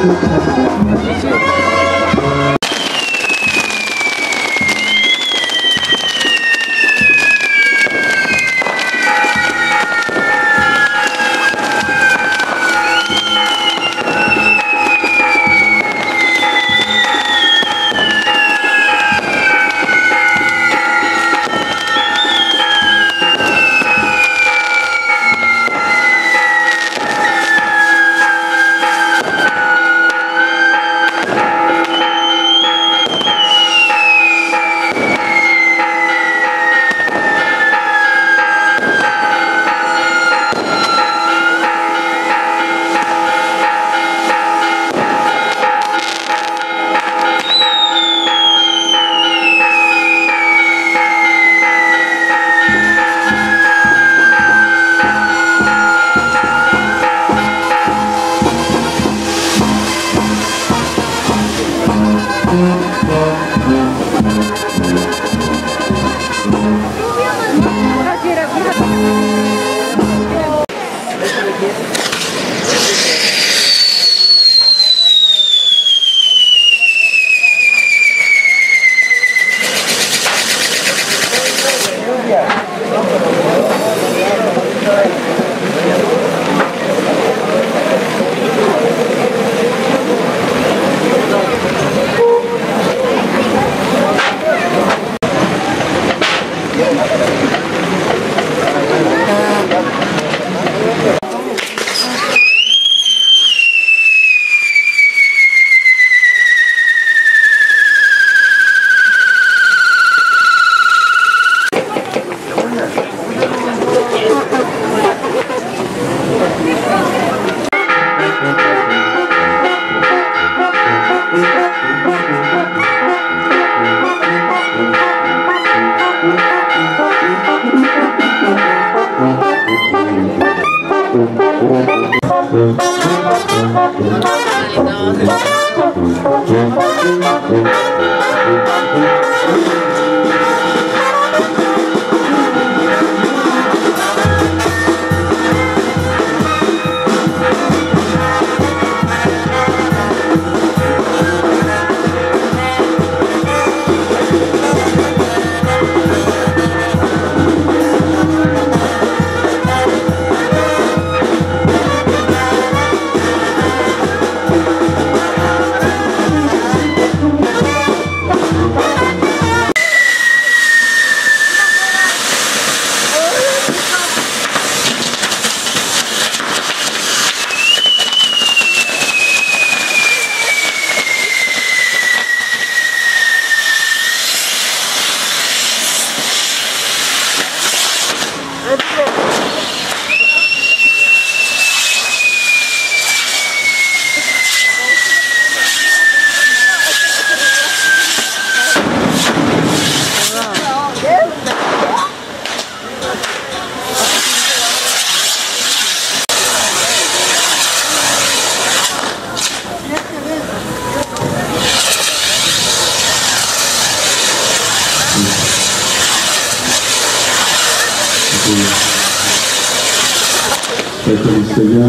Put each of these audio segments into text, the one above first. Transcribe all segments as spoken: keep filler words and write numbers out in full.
Spesialistnya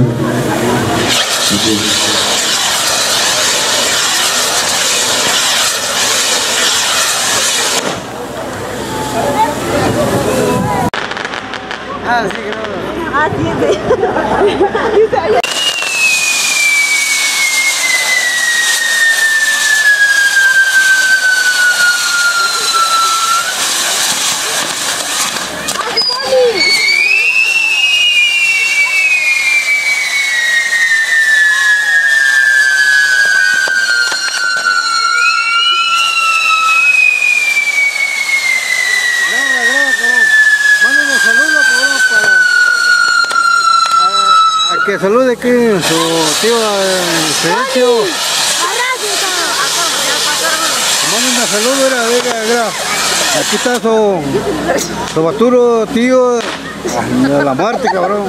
Así que no. Así es. Que salude aquí su tío Sergio. Manda una saludo, era, era, era. Aquí está su, su baturo tío. De la Marte, cabrón.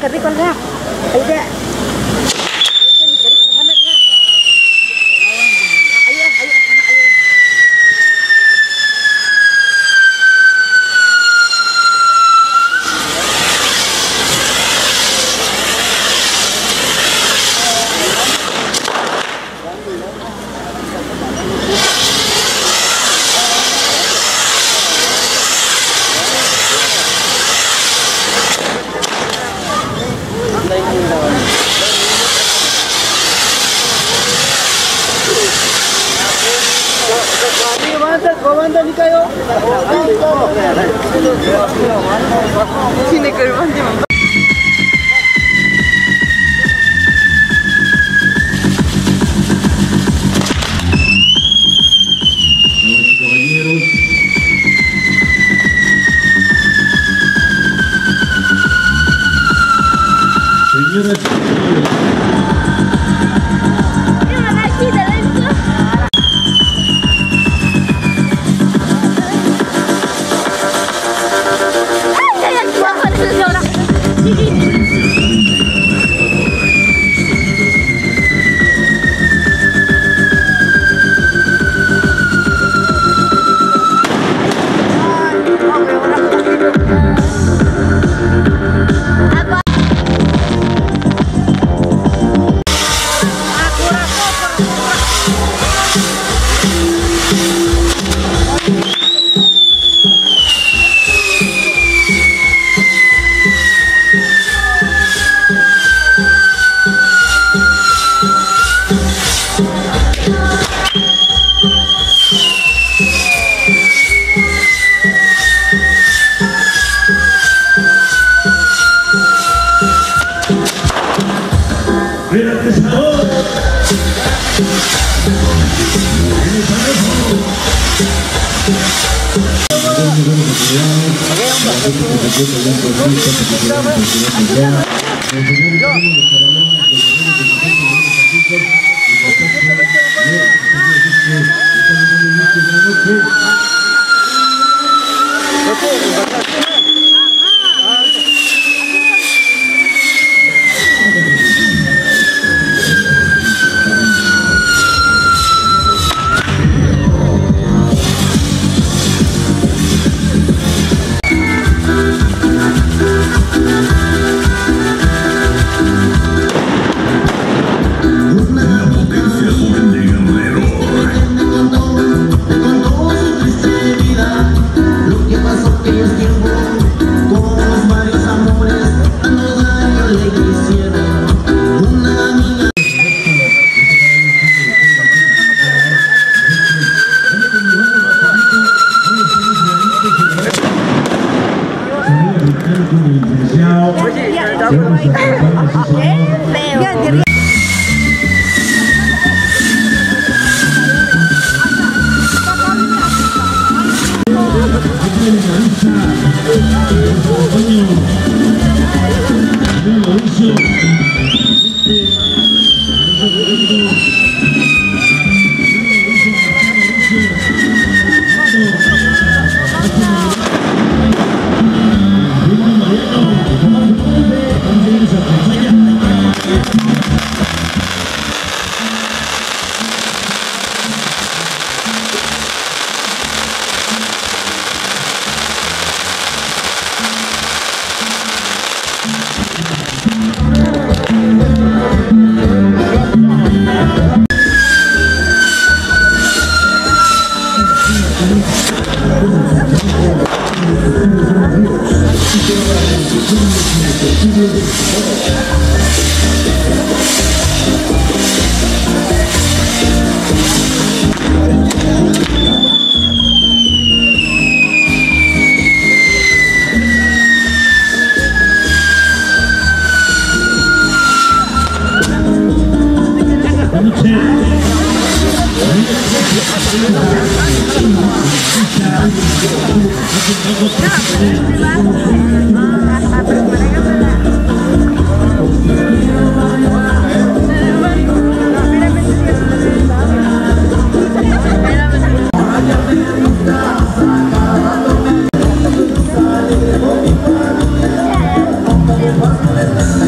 cái đi con ra. Đấy đấy. Sini ke rumah dia. Gracias.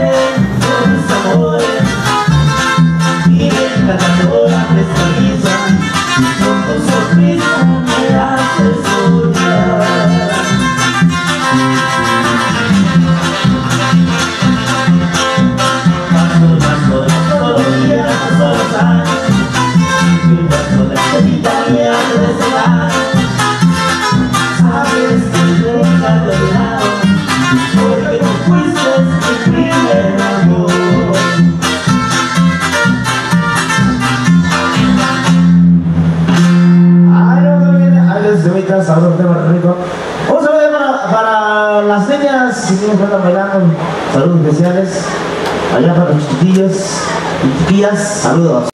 Sabroso, tema rico. Un saludo para, para las niñas, seguimos bailando. Saludos especiales allá para los chiquillos y chiquillas. Saludos.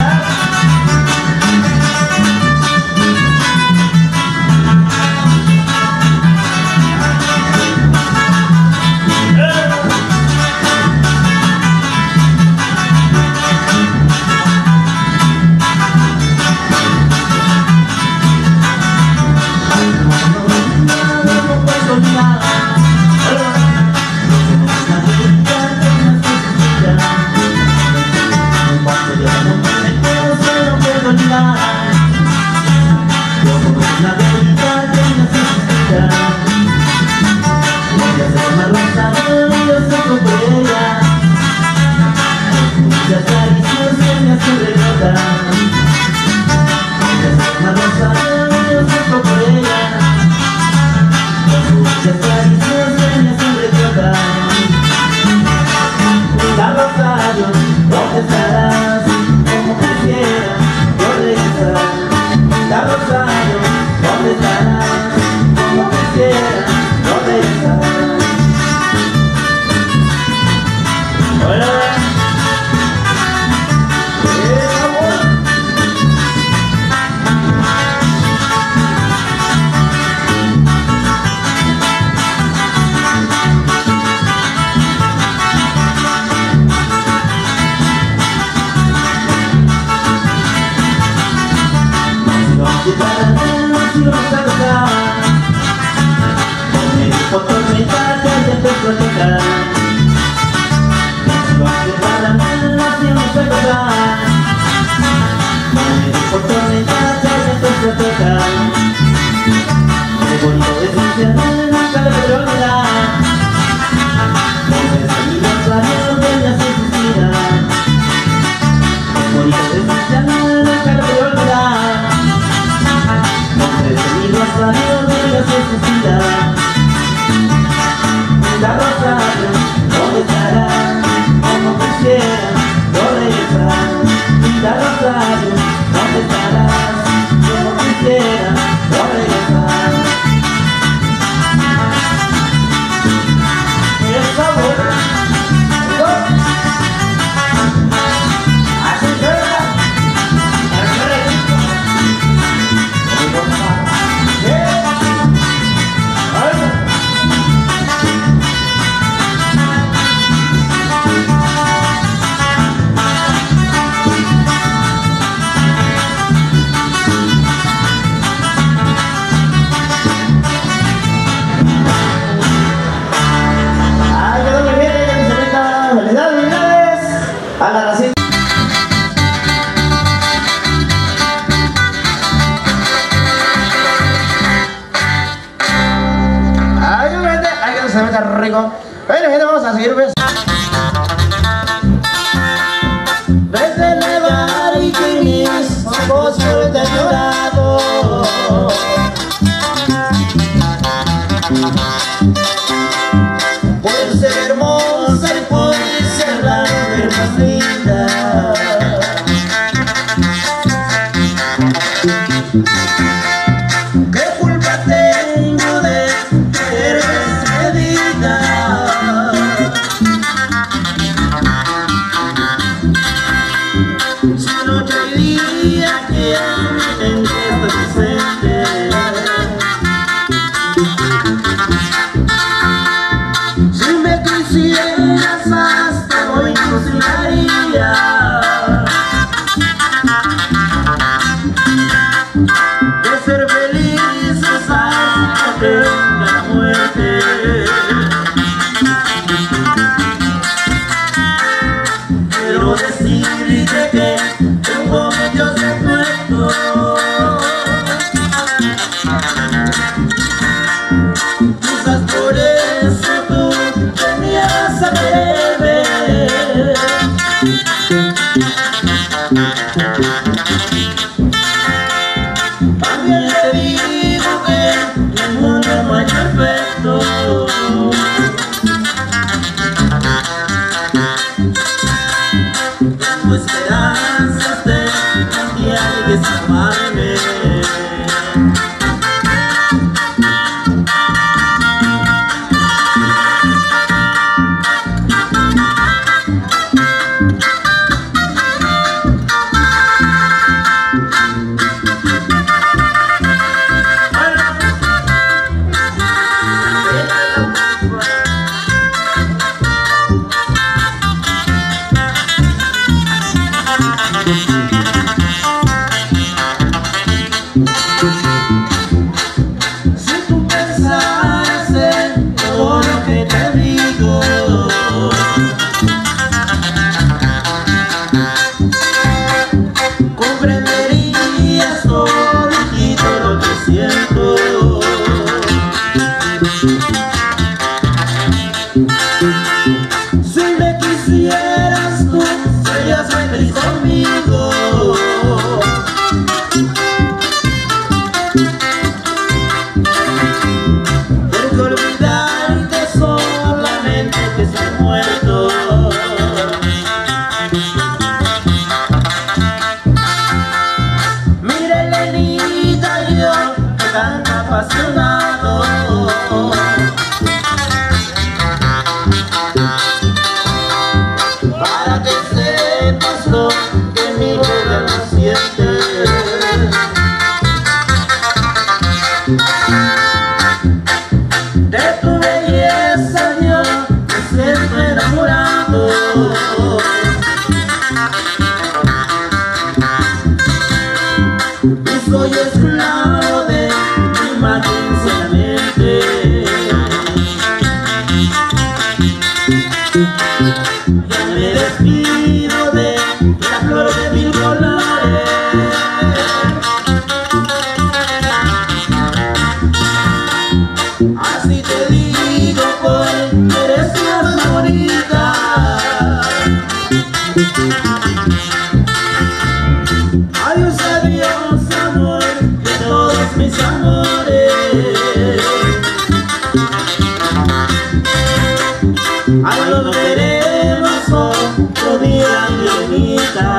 Rico. Bueno, gente, vamos a seguir, ¿ves? Desde elevar y que mis ojos fuerte han llorado. Por ser hermosa y por ser la mujer más linda. ¿Qué culpa tengo de querer despedida? Si noche y día que a mi mente está presente. Si me quisieras hasta hoy no se haría. puedo decirte que tengo muchos defectos. Quizás por eso tú tenías a beber. También te digo que el mundo no es perfecto. Tengo esperanzas de un día de salvarme. Si tú pensaras en todo lo que te digo, comprenderías todo lo que siento. Si me quisieras tú, serías muy feliz conmigo. Porque olvidarte solamente que estoy muerto. Mira, Elenita, yo tan apasionado. Para que sepas lo que mi vida no siente. De tu belleza yo me siento enamorado. Y soy esclavo de tu imagen solamente. Ya me despido de la flor de mil colores. Así te digo, pues eres la favorita. Adiós, adiós, amor de todos mis amores. Ahora lo veremos otro día, Elenita.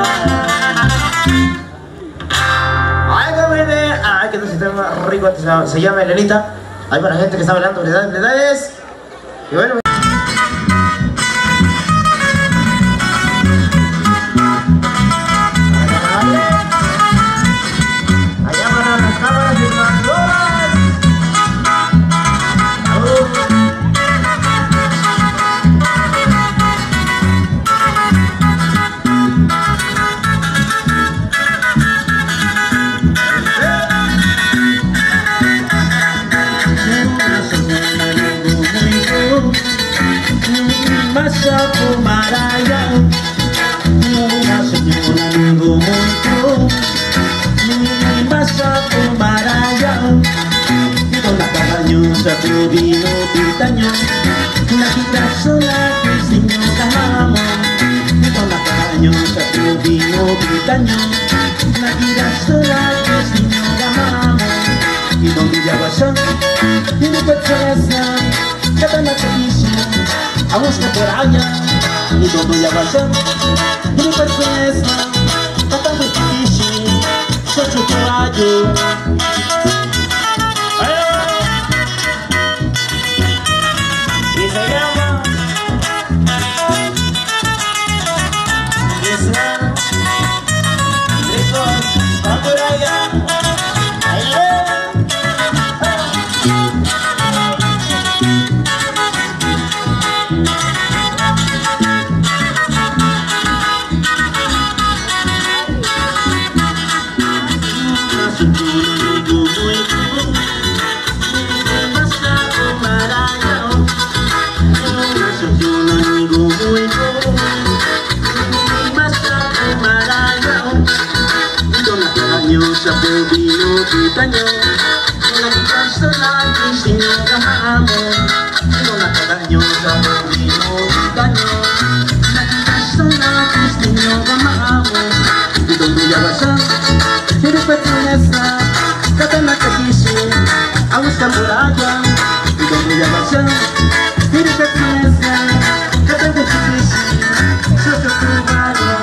Ay, que viene. Ay, que este sistema rico se, se llama Elenita. Hay para gente que está bailando verdades, verdades. Y bueno. Allá van las cámaras y las loras. Masa Pumaraya, una señora amigo mucho. Masa Pumaraya, con la carañosa tu vino pitaño, la quita sola que señor Camamo. Con la carañosa tu vino pitaño, la quita sola que señor Camamo. Y donde ya vas y no puedes ya te la a buscar por allá, y todo ya va a ser, y mi persona, está muy difícil, soy tu caballo. Y se llama, y se llama, ricos, va por allá, ahí ve. Más vino quitaño, una persona que sin hamon, una carañosa vino quitaño, una persona que sin hamon, y donde ya vas a, y después esa, katana kakishi, a buscar muralla, y donde ya vas a, y después esa, katana kakishi, yo te probaré.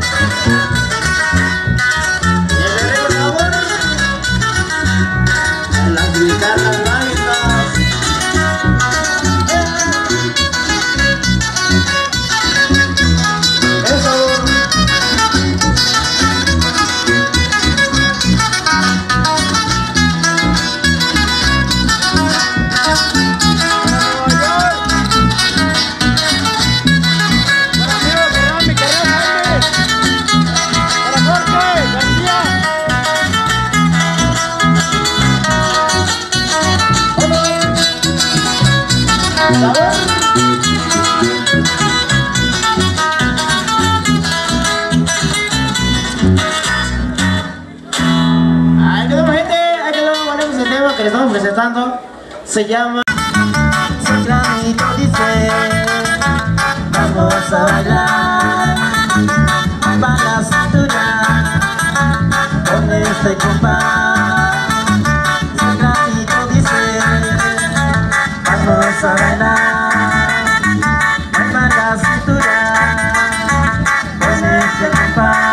Que le estamos presentando se llama Sangranito dice vamos a bailar para la cintura con este compás. Sangranito dice vamos a bailar para la cintura con este compás.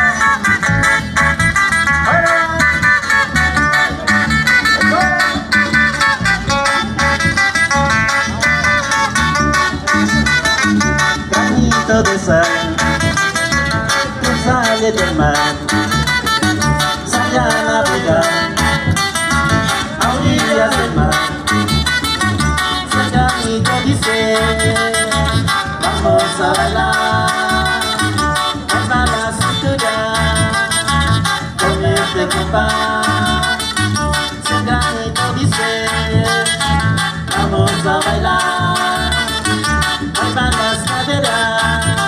De sal que sale del mar, sale a navegar a orillas del mar. Sangranito dice vamos a bailar hasta la cintura con este compás. Sangranito dice vamos a bailar hasta las caderas.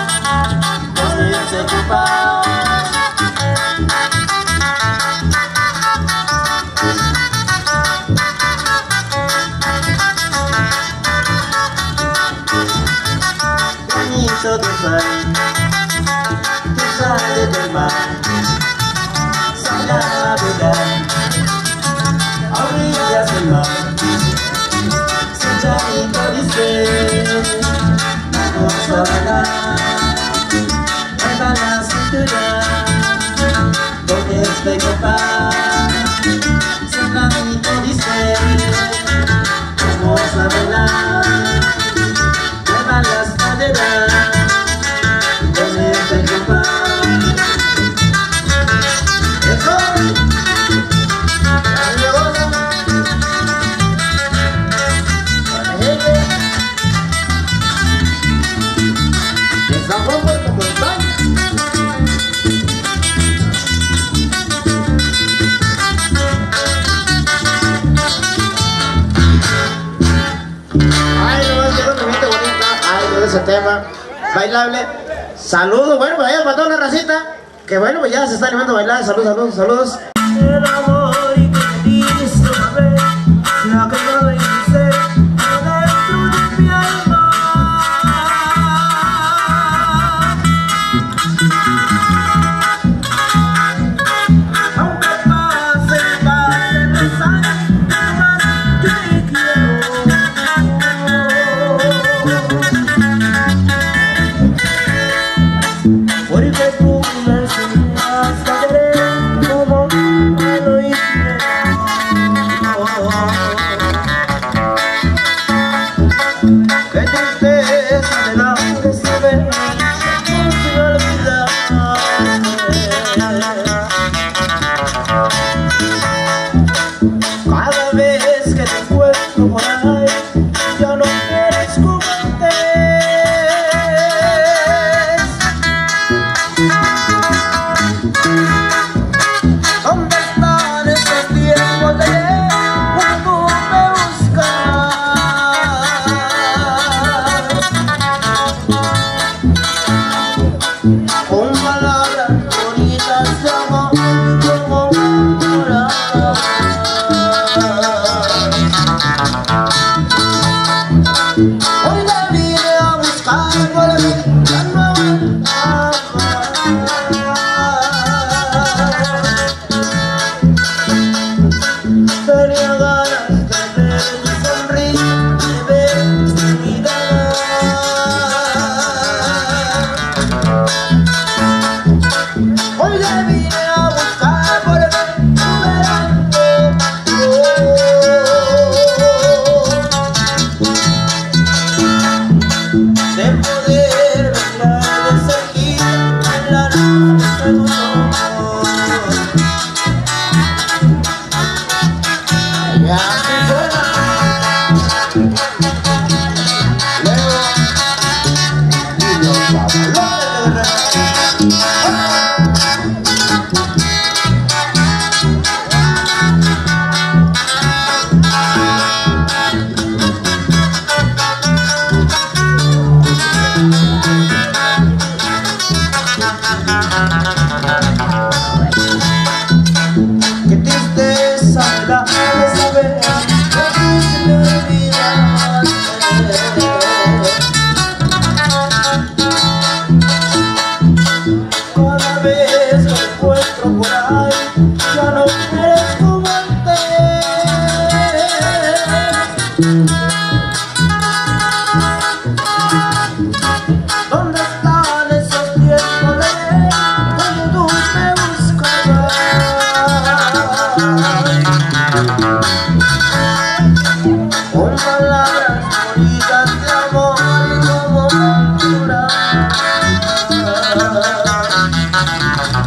Granito de sal que sale del mar, sale a navegar a orillas del mar. Sangranito dice vamos a bailar hasta la cintura con este compás. Sangranito dice vamos a bailar, mueva las caderas con este compás. ¡Eso! ¡Dale, bola! ¡Dale, que está bombo como montaña! Ese tema bailable. Saludos, bueno, pues allá para toda la racita, que bueno, pues ya se está animando a bailar. Saludos, saludos, saludos. El amor y que dice una vez lo que no dice adentro de mi alma. Aunque pase, pase, pase, te quiero. Porque tú me enseñas a querer como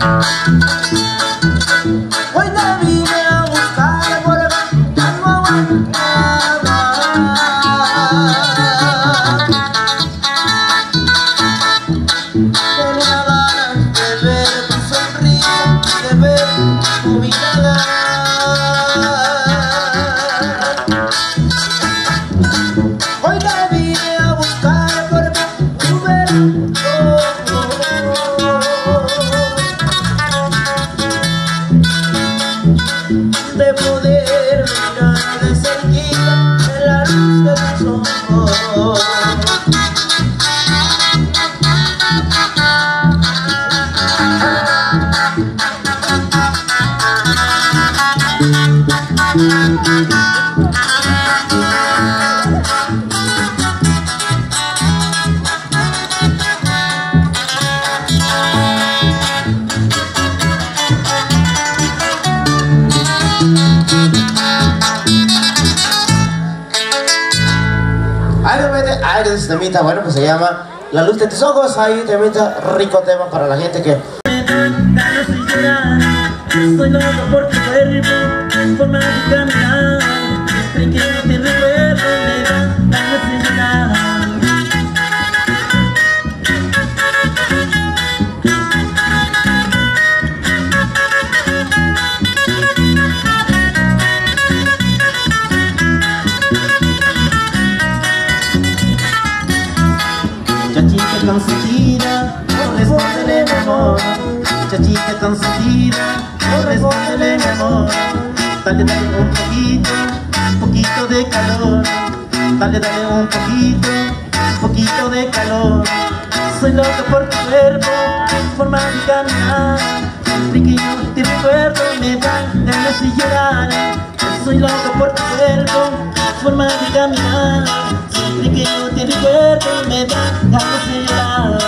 Hoy la vine a buscar por acá, ya no aguantaba. Tenía ganas de ver tu sonrisa, de ver tu mirada. Hoy la vine a buscar por acá, tu verano. De poder mirar de cerquita en la luz de tus ojos. Ay, de ese temita, bueno, pues se llama La Luz de Tus Ojos. Ahí temita, rico tema para la gente que... Soy loco por tu cuerpo, forma de caminar, entre que no te recuerdo, me da ganas de llorar. Muchachita consentida, correspóndele mi amor. Muchachita consentida, correspóndele mi amor. Dale, dale un poquito, un poquito de calor. Dale, dale un poquito, un poquito de calor. Soy loco por tu cuerpo, forma de caminar. Entre que yo te recuerdo, me dan ganas de llorar. Soy loco por tu cuerpo, forma de caminar. Siempre que yo te recuerdo, me dan ganas de llorar.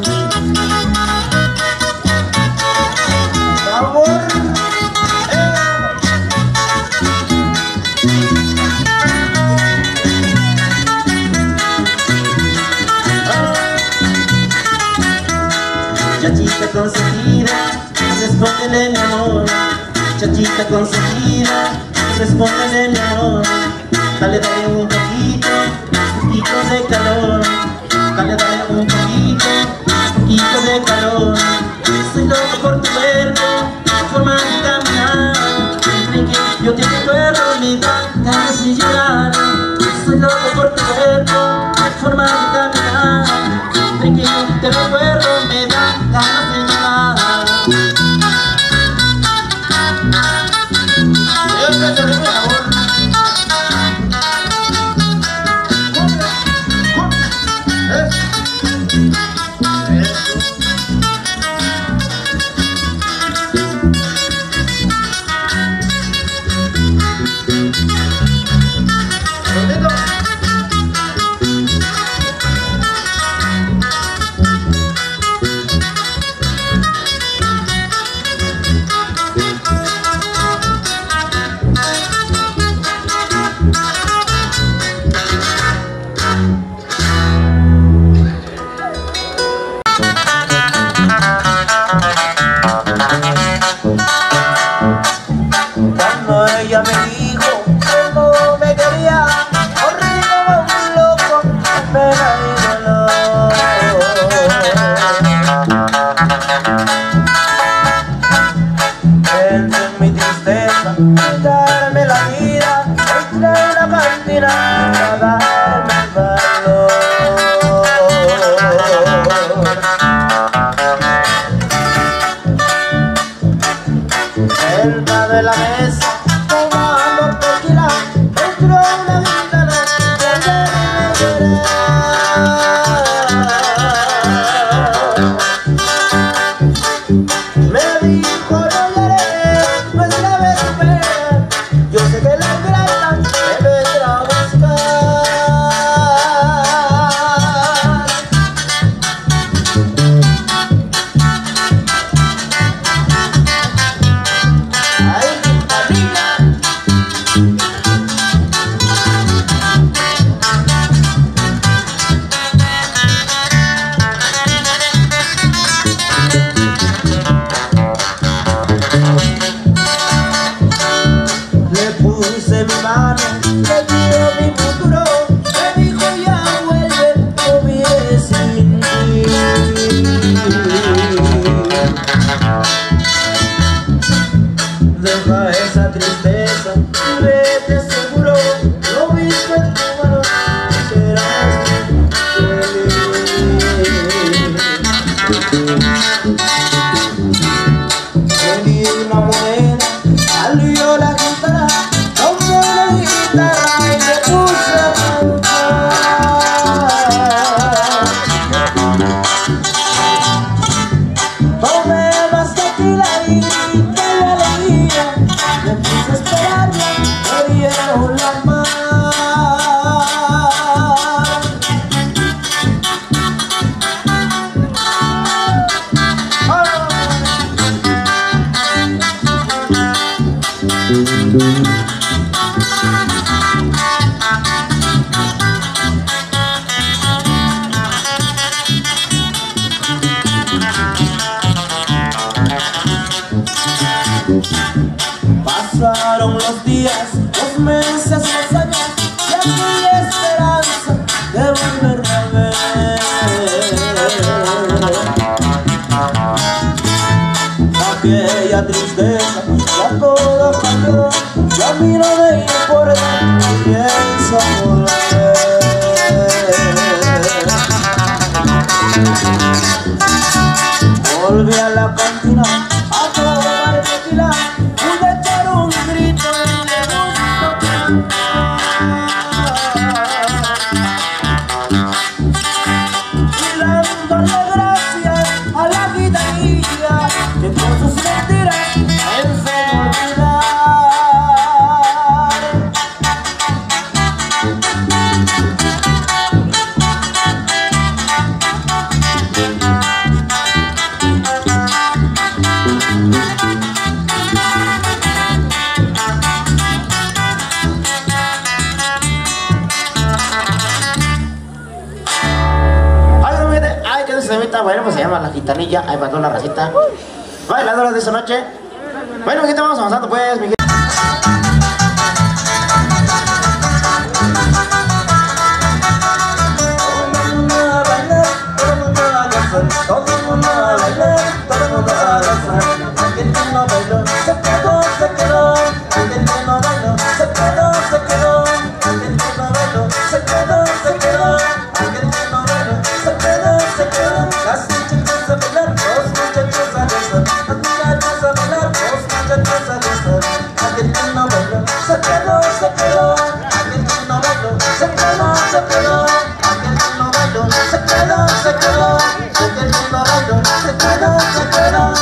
Muchachita consentida, respóndele mi amor. Muchachita consentida, respóndele mi amor. Dale, dale un poquito, un poquito de calor. Dale, dale un poquito, un poquito de calor. Soy loco por tu cuerpo, forma de caminar. Siempre que yo te recuerdo, me dan ganas de llorar. Soy loco por tu cuerpo, forma de caminar. Siempre que yo te recuerdo, me dan ganas de llorar. Pedí una moneda, salió la guitarra, tomé la guitarra y me puse a cantar. Tomé más tequila y grité de alegría, me puse a esperarla, me dieron la mano. Pasaron los días, los meses, los años, y aquella esperanza de volverla a ver. Aquella tristeza, ya todo cambió, ya a mí no me importa, pienso volver. Volví a la cantina a tomar tequila, pude echar un grito y le gusto cantar. Y dándole gracias a la guitarrilla que con sus mentiras me enseñó a olvidar. Bueno, pues se llama La Gitanilla, ahí pasó la racita bailando de esa noche. Bueno, mi gente, vamos avanzando pues, mi gente. Todo el mundo a bailar, todo el mundo a gozar. Aquel que no bailó, se quedó, se quedó. Aquel que no bailó, se quedó, se quedó. Aquel que no bailó, se quedó, se quedó. Aquel que no bailó, se quedó, se quedó. Las muchachas a bailar, los muchachos a gozar. Las muchachas a bailar, los muchachos a gozar. Aquel que no bailó, se quedó, se quedó. Aquel que no bailó, se quedó, se quedó. Aquel que no bailó, se quedó, se quedó. Aquel que no bailó, se quedó, se quedó.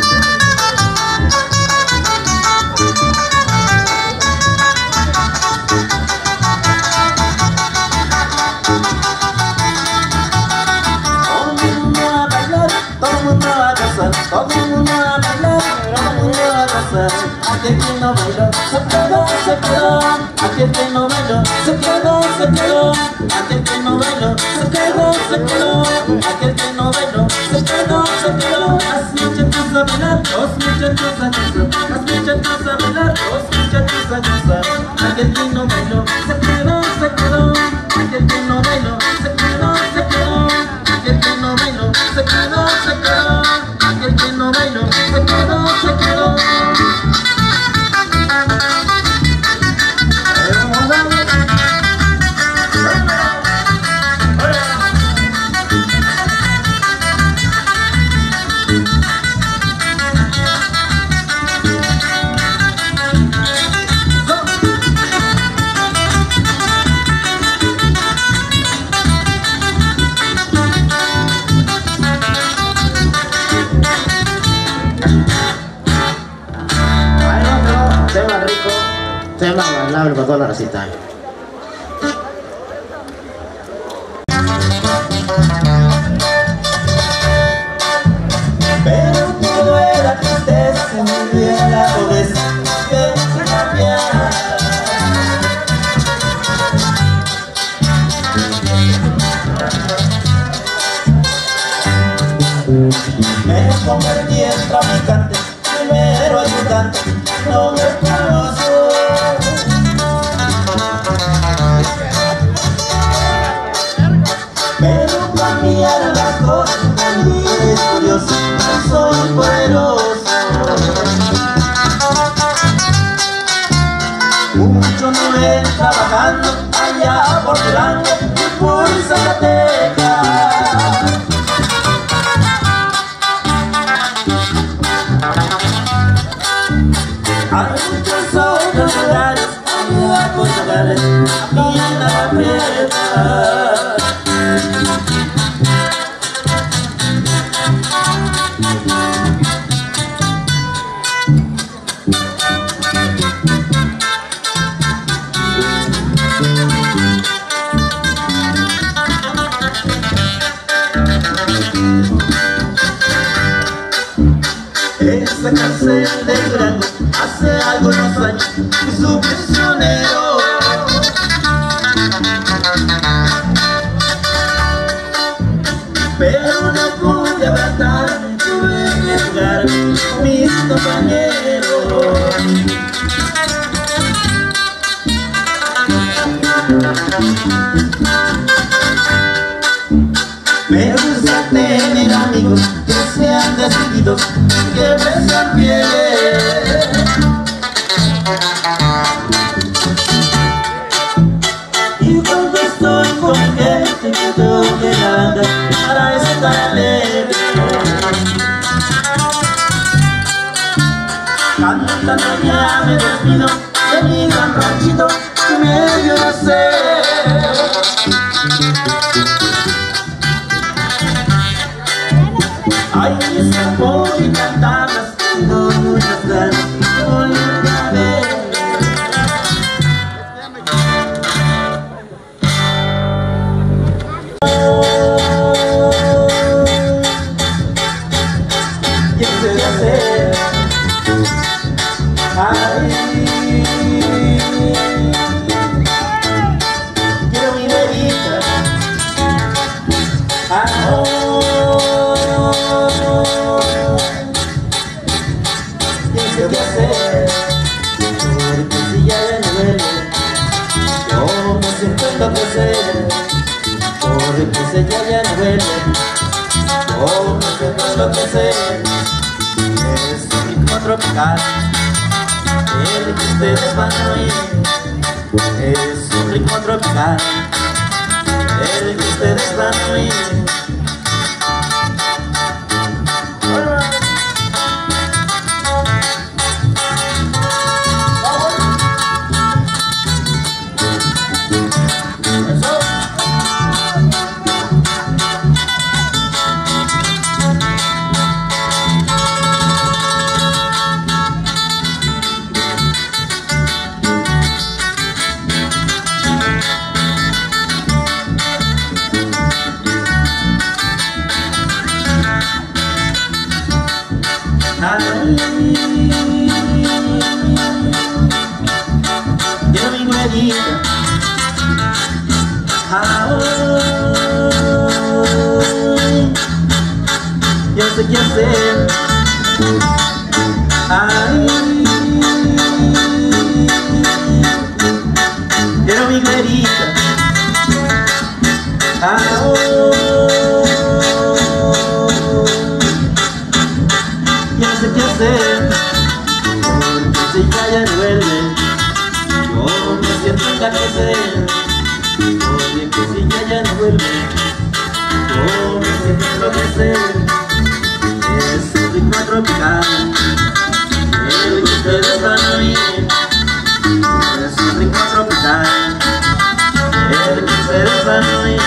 Todo el mundo a bailar, todo el mundo a gozar. Aquel que no bailó, se quedó, se quedó. Aquel que no bailó, se quedó, se quedó. Aquel que no bailó, se quedó, se quedó. Aquel que no bailó, se quedó, se quedó. Las muchachas a bailar, los muchachos a gozar. Las muchachas a bailar, los muchachos a gozar. Aquel que no bailó, se quedó, se quedó. Aquel que no bailó, se quedó, se quedó. Aquel que no bailó, se quedó, se quedó. Aquel que no bailó, se quedó, se quedó. Tema bailable para toda la racita. Pero todo era tristeza, mi vida la pobreza que cambiar. Me convertí en traficante, primero ayudante, no me conozco. Pero cambiaron las cosas, es curioso, soy poderoso. Mucho no ven trabajando allá por Durango y por Zacatecas. Esta cárcel de Durango hace algunos años fui su prisionero. Pero no pude aguantarme, tuve que jugar con mis compañeros. Me gusta tener amigos que sean decididos, que me sean fieles. Y cuando estoy con gente que tengo que andar para estar alegre, cantando ya me despido de mi gran ranchito que me dio nacer. Ay, esa voz y cantarlas, tengo muchas ganas de volver a ver. ¿Qué se debe hacer? Ay, quiero mi bebida. Ay, ¿qué hacer? Porque si ya no duele, yo me siento enloquecer. Porque si ya ya no duele, yo me siento enloquecer. Es un ritmo tropical, el que ustedes van a oír. Es un ritmo tropical, el que ustedes van a oír. Quiero mi huevita. Yo sé qué hacer. Ay, quiero mi huevita. Yo sé qué hacer. Porque si ya ya duele, yo me siento enloquecer. Porque si ya ya no vuelve, yo me siento enloquecer. Es un ritmo tropical, el que ustedes van a oír. Es un ritmo tropical, el que ustedes van a oír.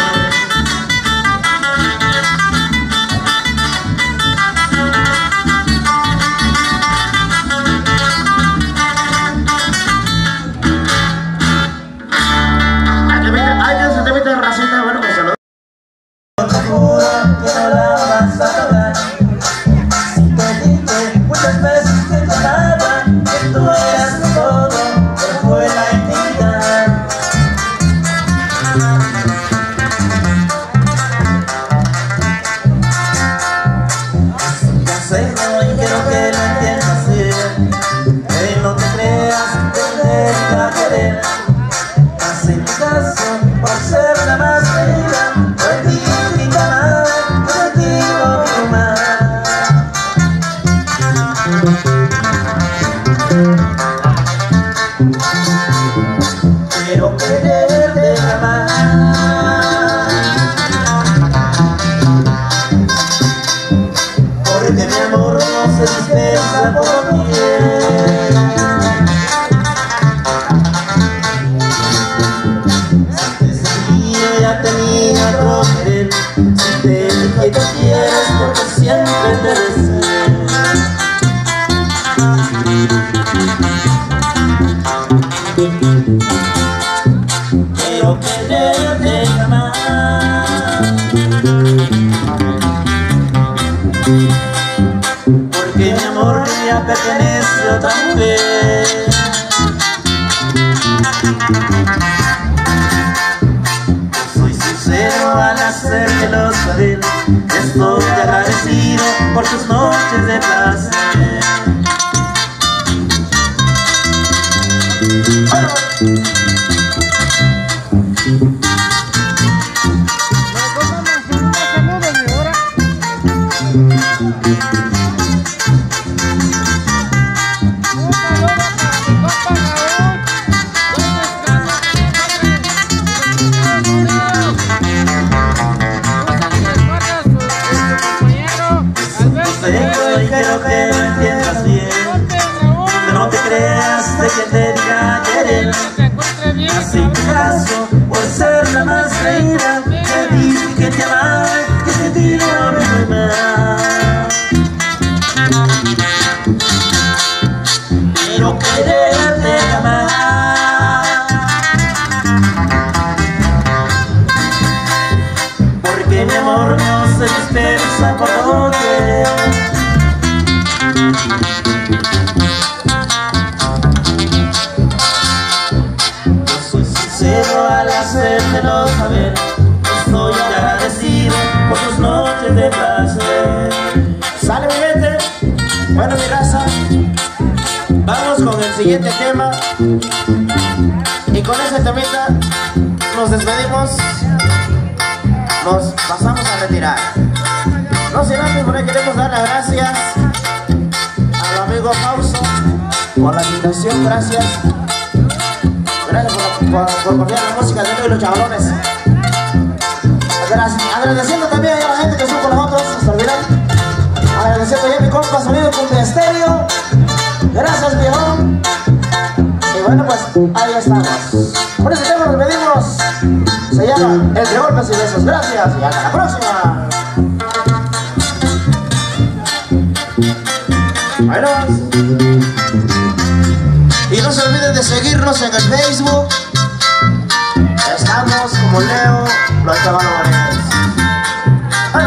Quiero quererte jamás, porque mi amor no se dispersa por piel. Si te seguía que quieres porque siempre te deseé. Quiero quererte jamás, porque mi amor ya pertenece a otra mujer. Soy sincero al hacértelo saber, estoy agradecido por tus noches de placer. Y quiero que lo entiendas bien, que no te creas de quien te diga querer. Así tu caso, por ser la más reída, te dije que te amaba, que te tiro a mi mamá. Quiero quererte jamás, porque mi amor no se dispersa por doquier. Yo soy sincero al hacértelo saber, estoy agradecido por tus noches de placer. ¿Sale mi gente? Bueno mi raza, vamos con el siguiente tema. Y con ese temita nos despedimos, nos pasamos a retirar. No sin antes por ahí queremos dar las gracias al amigo Fausto por la invitación, gracias. Gracias por, por, por confiar en la música de Leo y los Chavalones. Gracias. Agradeciendo también a la gente que estuvo con nosotros, hasta el final. Agradeciendo ya a mi compa Sonido Cumbia Estéreo. Gracias, viejo. Y bueno, pues ahí estamos. Por ese tema nos pedimos. Se llama Entre Golpes y Besos. Gracias y hasta la próxima. Bueno, y no se olviden de seguirnos en el Facebook. Estamos como Leo Los Chavalones. Bueno.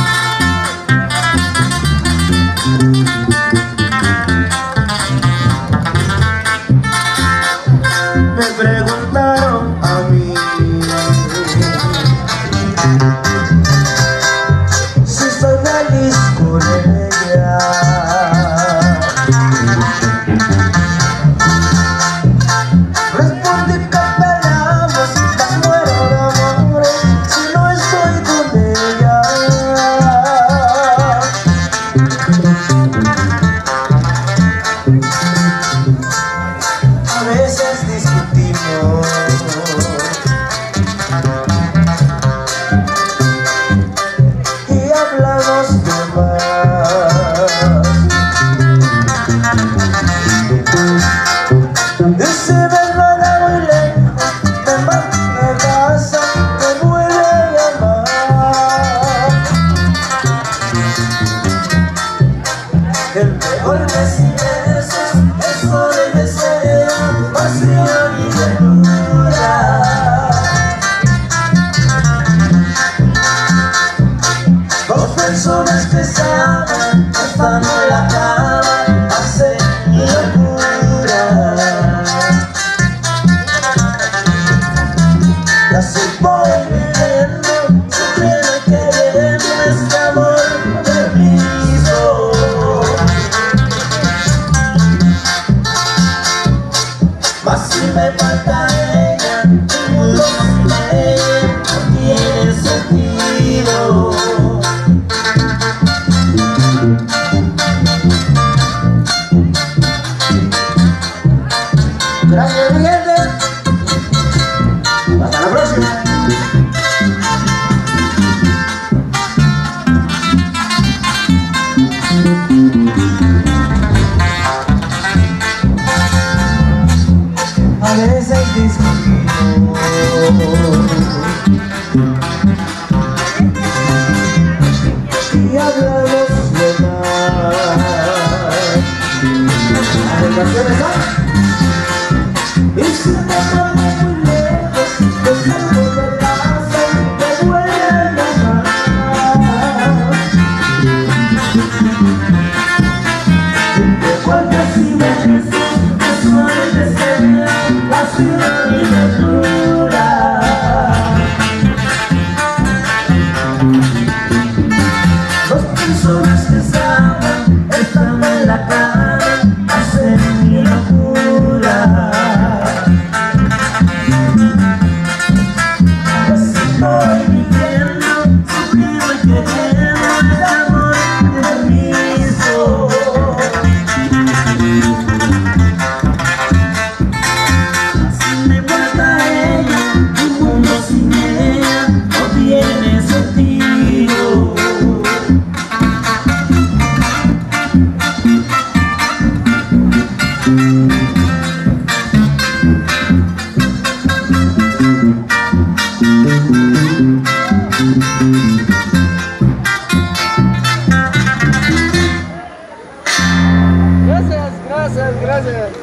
Me preguntaron a mí si soy feliz con ella. Personas que se aman, están en la cama, hacen locura. Ya se voy viviendo, sufriendo y queriendo este amor permiso. Mas si me falta ella, el mundo sin ella no tiene sentido. Gracias, mi gente. Hasta la próxima. A veces discutimos. Gracias, gracias, gracias.